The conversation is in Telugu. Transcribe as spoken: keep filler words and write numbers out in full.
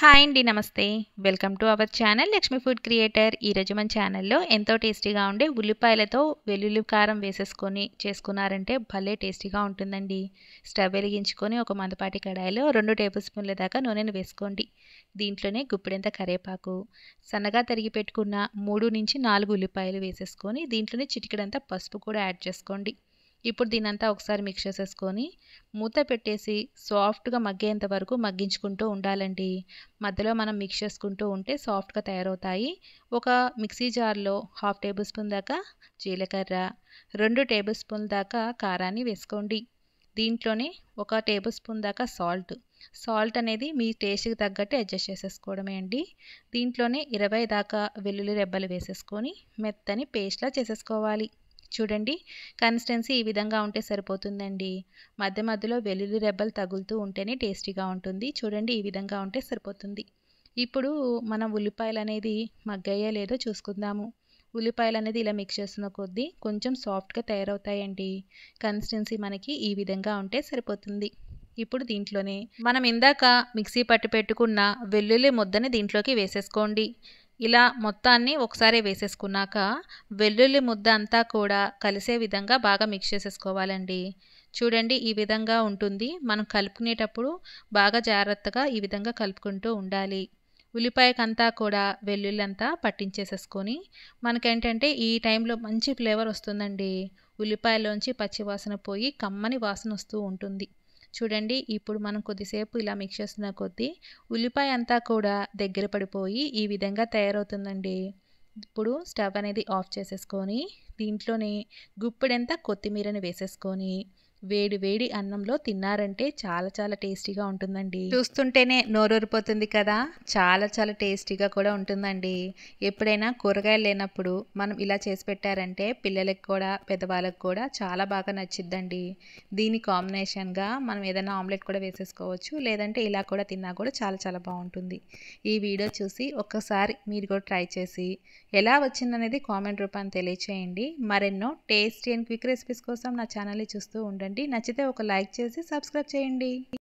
హాయ్ అండి. నమస్తే. Welcome to our channel Lakshmi food creator. ఈరోజు మన ఛానల్లో ఎంతో టేస్టీగా ఉండే ఉల్లిపాయలతో వెల్లుల్లి కారం వేసేసుకొని చేసుకున్నారంటే భలే టేస్టీగా ఉంటుందండి. స్టవ్ వెలిగించుకొని ఒక మందపాటి కడాయిలో రెండు టేబుల్ స్పూన్ల దాకా నూనెను వేసుకోండి. దీంట్లోనే గుప్పెడంత కరివేపాకు, సన్నగా తరిగి పెట్టుకున్న మూడు నుంచి నాలుగు ఉల్లిపాయలు వేసేసుకొని దీంట్లోనే చిటికెడంత పసుపు కూడా యాడ్ చేసుకోండి. ఇప్పుడు దీనంతా ఒకసారి మిక్స్ చేసేసుకొని మూత పెట్టేసి సాఫ్ట్గా మగ్గేంత వరకు మగ్గించుకుంటూ ఉండాలండి. మధ్యలో మనం మిక్స్ చేసుకుంటూ ఉంటే సాఫ్ట్గా తయారవుతాయి. ఒక మిక్సీ జార్లో హాఫ్ టేబుల్ స్పూన్ దాకా జీలకర్ర, రెండు టేబుల్ స్పూన్ దాకా కారాన్ని వేసుకోండి. దీంట్లోనే ఒక టేబుల్ స్పూన్ దాకా సాల్ట్ సాల్ట్ అనేది మీ టేస్ట్కి తగ్గట్టు అడ్జస్ట్ చేసేసుకోవడమే అండి. దీంట్లోనే ఇరవై దాకా వెల్లుల్లి రెబ్బలు వేసేసుకొని మెత్తని పేస్ట్లా చేసేసుకోవాలి. చూడండి, కన్సిస్టెన్సీ ఈ విధంగా ఉంటే సరిపోతుందండి. మధ్య మధ్యలో వెల్లుల్లి రెబ్బలు తగులుతూ ఉంటేనే టేస్టీగా ఉంటుంది. చూడండి, ఈ విధంగా ఉంటే సరిపోతుంది. ఇప్పుడు మనం ఉల్లిపాయలు అనేది మగ్గాయో లేదో చూసుకుందాము. ఉల్లిపాయలు అనేది ఇలా మిక్స్ చేస్తున్న కొద్దీ కొంచెం సాఫ్ట్గా తయారవుతాయండి. కన్సిస్టెన్సీ మనకి ఈ విధంగా ఉంటే సరిపోతుంది. ఇప్పుడు దీంట్లోనే మనం ఇందాక మిక్సీ పట్టి పెట్టుకున్న వెల్లుల్లి ముద్దని దీంట్లోకి వేసేసుకోండి. ఇలా మొత్తాన్ని ఒకసారి వేసేసుకున్నాక వెల్లుల్లి ముద్ద అంతా కూడా కలిసే విధంగా బాగా మిక్స్ చేసేసుకోవాలండి. చూడండి, ఈ విధంగా ఉంటుంది. మనం కలుపుకునేటప్పుడు బాగా జాగ్రత్తగా ఈ విధంగా కలుపుకుంటూ ఉండాలి. ఉల్లిపాయకంతా కూడా వెల్లుల్లి అంతా పట్టించేసేసుకొని మనకేంటంటే ఈ టైంలో మంచి ఫ్లేవర్ వస్తుందండి. ఉల్లిపాయలోంచి పచ్చి వాసన పోయి కమ్మని వాసన వస్తూ ఉంటుంది. చూడండి, ఇప్పుడు మనం కొద్దిసేపు ఇలా మిక్స్ చేస్తున్న కొద్దీ ఉల్లిపాయ అంతా కూడా దగ్గర పడిపోయి ఈ విధంగా తయారవుతుందండి. ఇప్పుడు స్టవ్ అనేది ఆఫ్ చేసేసుకొని దీంట్లోనే గుప్పెడంత కొత్తిమీరని వేసేసుకొని వేడి వేడి అన్నంలో తిన్నారంటే చాలా చాలా టేస్టీగా ఉంటుందండి. చూస్తుంటేనే నోరూరిపోతుంది కదా. చాలా చాలా టేస్టీగా కూడా ఉంటుందండి. ఎప్పుడైనా కూరగాయలు లేనప్పుడు మనం ఇలా చేసి పెట్టారంటే పిల్లలకు కూడా పెద్దవాళ్ళకి కూడా చాలా బాగా నచ్చిద్దండి. దీని కాంబినేషన్గా మనం ఏదైనా ఆమ్లెట్ కూడా వేసేసుకోవచ్చు, లేదంటే ఇలా కూడా తిన్నా కూడా చాలా చాలా బాగుంటుంది. ఈ వీడియో చూసి ఒక్కసారి మీరు కూడా ట్రై చేసి ఎలా వచ్చిందనేది కామెంట్ రూపాన్ని తెలియచేయండి. మరెన్నో టేస్టీ అండ్ క్విక్ రెసిపీస్ కోసం నా ఛానల్ని చూస్తూ ఉండండి. నచ్చితే ఒక లైక్ చేసి సబ్స్క్రైబ్ చేయండి.